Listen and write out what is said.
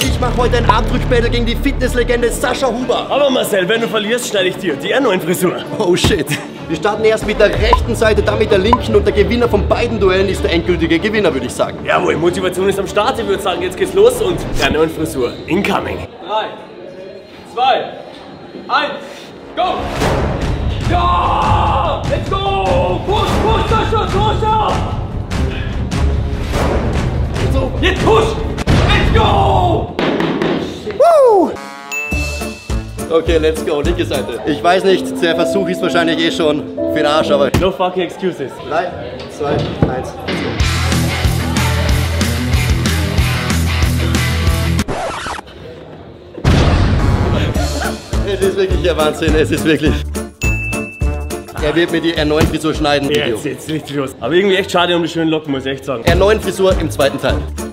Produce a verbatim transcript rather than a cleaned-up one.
Ich mache heute ein Armdrückbattle gegen die Fitnesslegende Sascha Huber. Aber Marcel, wenn du verlierst, schneide ich dir die R neun Frisur. Oh shit. Wir starten erst mit der rechten Seite, dann mit der linken und der Gewinner von beiden Duellen ist der endgültige Gewinner, würde ich sagen. Jawohl, Motivation ist am Start. Ich würde sagen, jetzt geht's los und R neun Frisur incoming. drei, zwei, eins, go! Ja! Let's go! Push, push, Sascha, Sascha! So. Jetzt push! Let's go! Woo! Okay, let's go, linke Seite. Ich weiß nicht, der Versuch ist wahrscheinlich eh schon für den Arsch, aber... No fucking excuses. drei, zwei, eins. Es ist wirklich der Wahnsinn, es ist wirklich... Er wird mir die R neun Frisur schneiden. Jetzt, jetzt richtig los. Aber irgendwie echt schade um die schönen Locken, muss ich echt sagen. R neun Frisur im zweiten Teil.